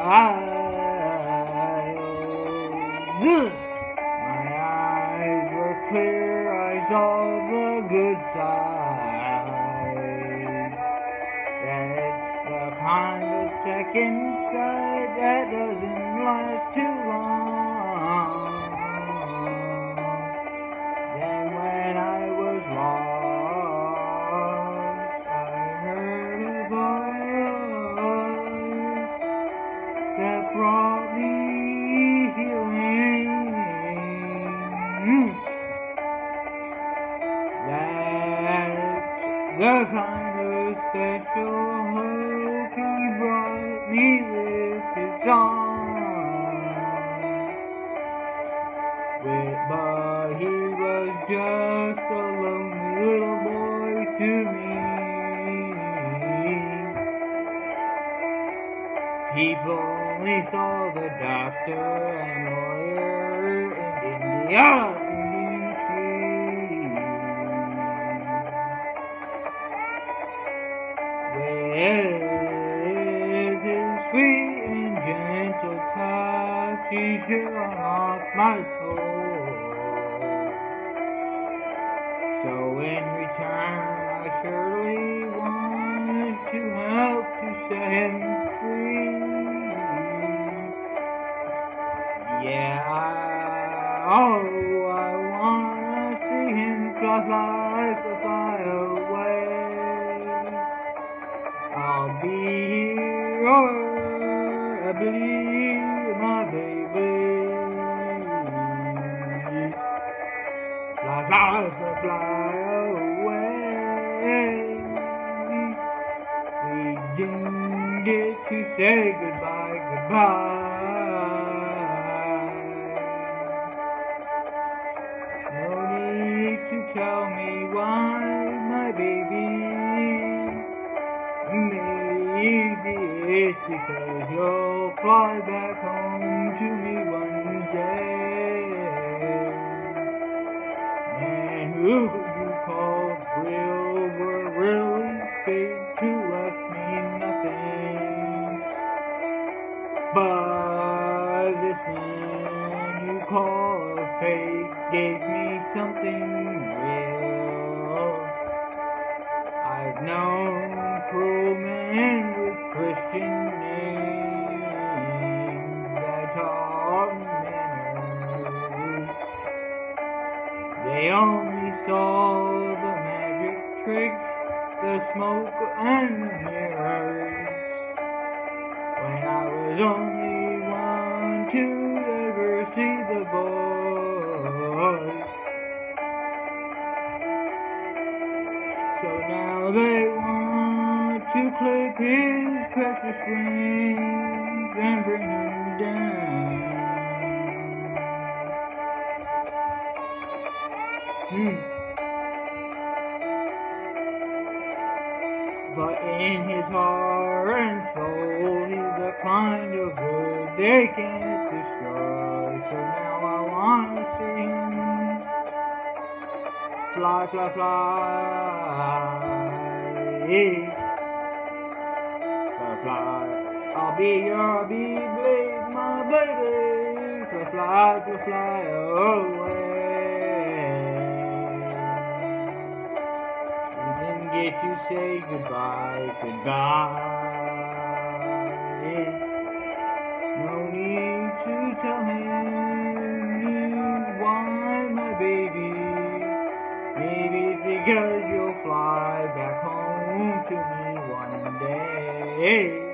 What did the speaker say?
My eyes were clear, I saw the good side. That's the kind of second sight that doesn't last too long. Then when I was lost, I heard a voice that brought me healing. That's the kind of special hope he brought me with his song. But he was just a lonely little boy to me. People only saw the doctor and lawyer and Indian tree. With his sweet and gentle touch, he shone off my soul. So in return, I surely want to help to set him free. Yeah, I wanna see him fly away. I'll be here, I believe, my baby. Fly away. We didn't get to say goodbye. No need to tell me why, my baby. Maybe it's because you'll fly back home to me one day. And who you call real were really fake who left me nothing. But this man you call fake gave me something real. I've known cruel men with Christian names that taught manners. They only saw the magic tricks, the smoke and the mirrors. When I was only one to ever see the voice. So now they want to clip his precious wings and bring him down. But in his heart and soul, he's the kind of wood they can't destroy. So now I wanna see him fly, fly, fly. I'll be your bee-blade, my baby. So fly away. We didn't get to say goodbye. No need to tell him why, my baby. Maybe it's because you'll fly back home to me one day.